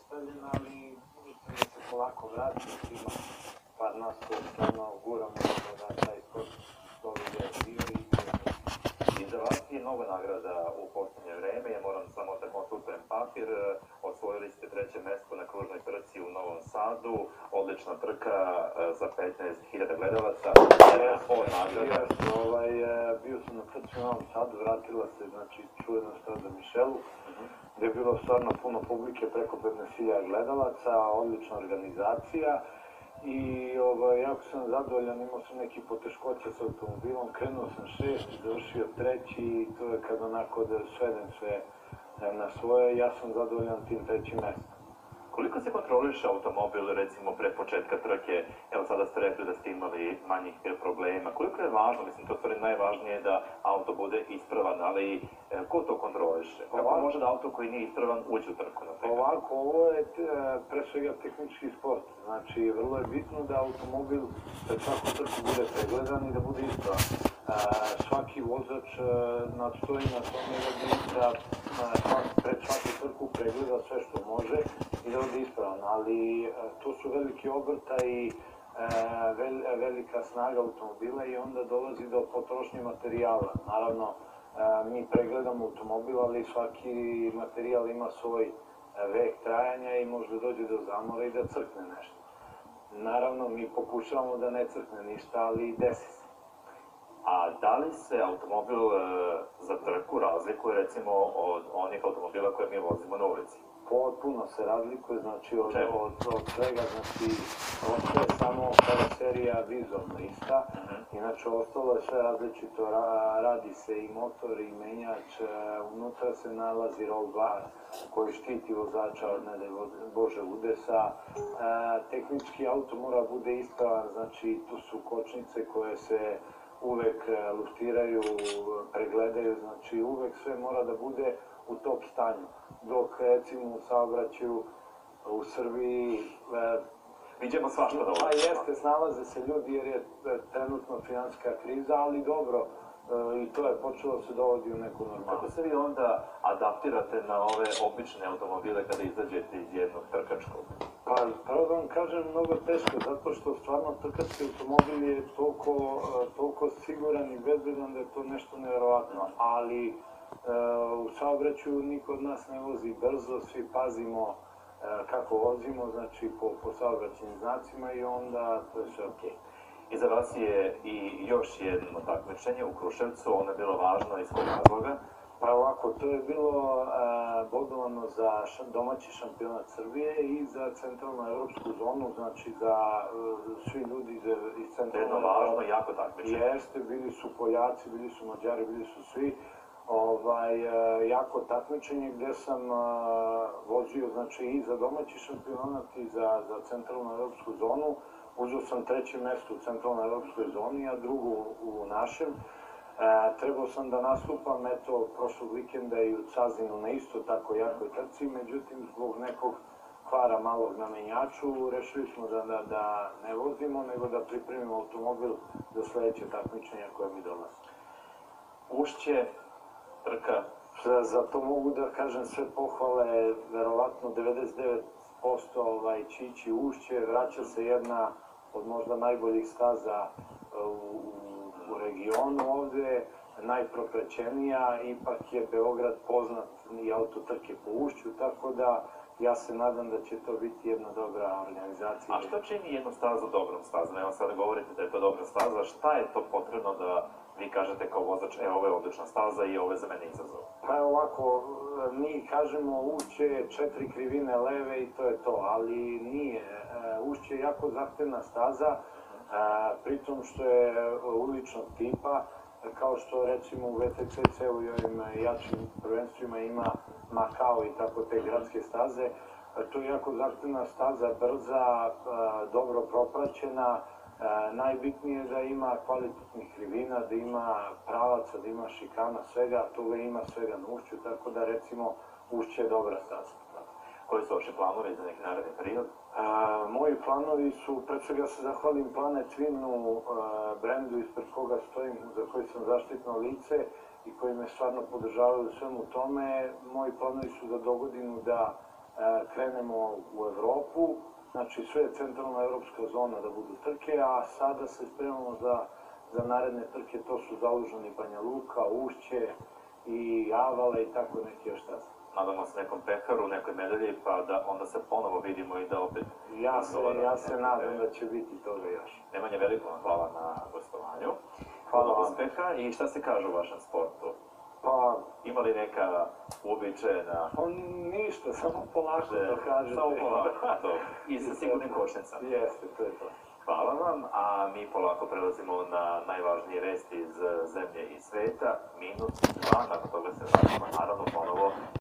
ostavljen, ali mislim da se polako vrati, ima par nas koji stvarno guramo da taj sport što vide dio i I za vas je mnogo nagrada u posljednje vreme, ja moram samo da konsultujem papir, osvojili ste 3. mesto na kružnoj trci u Novom Sadu, odlična trka za 15.000 gledalaca. Bio sam na trci u Novom Sadu, vratila se, znači, čujena staza Mišelu, gde je bilo stvarno puno publike, preko 15.000 gledalaca, odlična organizacija. I jako sam zadovoljan, imao sam neki poteškoće s automobilom, krenuo sam 6, završio 3 i to je kad onako da svedem sve na svoje, ja sam zadovoljan tim 3. mestom. Koliko se kontroliše automobil, recimo, pre početka trke? Evo sada ste rekli da ste imali manjih problema. Koliko je važno, mislim, to stvari najvažnije da auto bude ispravan, ali ko to kontroliše? Kako može da auto koji nije ispravan uđe u trku, na primjer? Ovako, ovo je pre svega tehnički sport. Znači, vrlo je bitno da automobil pred svaku trku bude pregledan i da bude ispravan. Svaki vozač nadstoji na tome da pred svaku trku pregleda sve što može i da bude ispravan, ali to su veliki obrtaji i velika snaga automobila i onda dolazi do potrošnje materijala. Naravno, mi pregledamo automobil, ali svaki materijal ima svoj vek trajanja i može dođe do zamora i da crkne nešto. Naravno, mi pokušavamo da ne crkne ništa, ali desi se. A da li se automobil za trku razlikuje, recimo, od onih automobila koje mi vozimo na ulici? Potpuno se razlikuje, znači od svega, znači ostaje samo karoserija vizualno ista, inače ostalo je sve različito, radi se i motor i menjač, unutra se nalazi roll bar koji štiti vozača od, ne daj Bože, udesa. Tehnički auto mora bude ispravan, znači tu su kočnice koje se uvek luftiraju, pregledaju, znači uvek sve mora da bude u top stanju. Dok, recimo, u saobraćaju u Srbiji... Viđemo svašta da Pa jeste, snalaze se ljudi jer je trenutno finansijska kriza, ali dobro, i to je počelo se dovodi u neku normalnu. Kako se vi onda adaptirate na ove obične automobile kada izađete iz jednog trkačkog? Pa, pravo da vam kažem, mnogo teško, zato što stvarno trkački automobil je toliko siguran i bezbedan da je to nešto nevjerovatno, ali u saobraćaju niko od nas ne vozi brzo, svi pazimo kako vozimo, znači po saobraćajnim znacima i onda to je sve okej. Iza vas je i još jedno takmičenje u Kruševcu, ono je bilo važno iz kog razloga? Pa ovako, to je bilo bodovano za domaći šampionat Srbije i za centralnu evropsku zonu, znači za svi ljudi iz centralne... Jedno važno, jako takmičenje. Jeste, bili su Poljaci, bili su Mađari, bili su svi. Jako takmičenje gde sam vozio, znači, i za domaći šampionat i za centralnu evropsku zonu. Uzeo sam 3. mesto u centralnoj evropskoj zoni, a drugo u našem. Trebao sam da nastupam, eto, prošlog vikenda i u Cazinu na isto tako jakoj trci, međutim, zbog nekog kvara malog na menjaču, rešili smo da ne vozimo, nego da pripremimo automobil za sledeće takmičenja koje mi dolaze. Ušće, trka? Za to mogu da kažem sve pohvale, verovatno 99% će ići Ušće, vraća se jedna od možda najboljih staza u regionu ovde, najpropraćenija, ipak je Beograd poznat i autotrke po Ušću, tako da ja se nadam da će to biti jedna dobra organizacija. A što čini jednu stazu dobrom stazom? Evo sada govorite da je to dobra staza, šta je to potrebno da vi kažete kao vozač, ovo je odlična staza i ovo je za mene izazov? Pa ovako, mi kažemo Ušće je 4 krivine leve i to je to, ali nije. Ušće je jako zahtevna staza, pritom što je uličnog tipa, kao što recimo u VTCC-u i ovim jačim prvenstvima ima Makao i tako te gradske staze. To je jako zahtevna staza, brza, dobro propraćena. Najbitnije je da ima kvalitetnih krivina, da ima pravaca, da ima šikana, svega, toga ima svega na Ušću, tako da recimo Ušće je dobra staza. Koji su vaši planovi za neki naredni period? Moji planovi su, pre svega se zahvalim Planet Twinu, brendu ispred koga stojim, za koji sam zaštitno lice i koji me stvarno podržavaju u svemu tome. Moji planovi su za dogodinu da krenemo u Evropu, znači sve je centralna evropska zona da budu trke, a sada se spremamo za naredne trke, to su Zalužani, Banja Luka, Ušće i Avala i tako neki još šta. Nadamo se nekom pekaru, nekoj medalji, pa da onda se ponovo vidimo i da opet... Ja se nadam da će biti toga još. Nemanja, veliko vam hvala na gostovanju. Hvala vam. Uspeha i šta se kaže u vašem sportu? Pa, Ima li neka uobičajena... pa ništa, samo polako da kažete. Samo polako, to. I sa sigurnim kočnicama. Jeste, to je to. Hvala vam, a mi polako prelazimo na najvažnije vesti iz zemlje i sveta. Minut, dva, nakon toga se vratimo naravno ponovo